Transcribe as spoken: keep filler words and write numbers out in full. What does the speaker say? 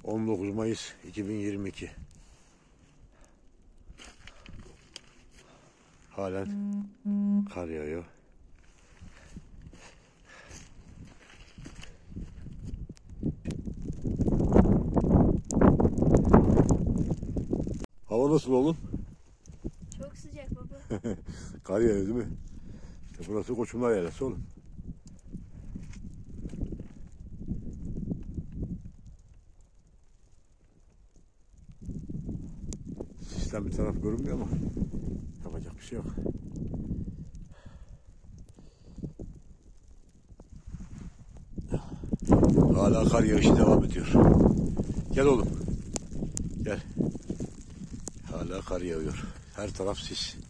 on dokuz Mayıs iki bin yirmi iki. Halen kar yağıyor. Hava nasıl oğlum? Çok sıcak baba. Kar yağıyor değil mi? İşte burası Koçumlar Yaylası oğlum. Sistem bir taraf görünmüyor ama yapacak bir şey yok. Hala kar yağışı devam ediyor. Gel oğlum. Gel. Hala kar yağıyor. Her taraf sis.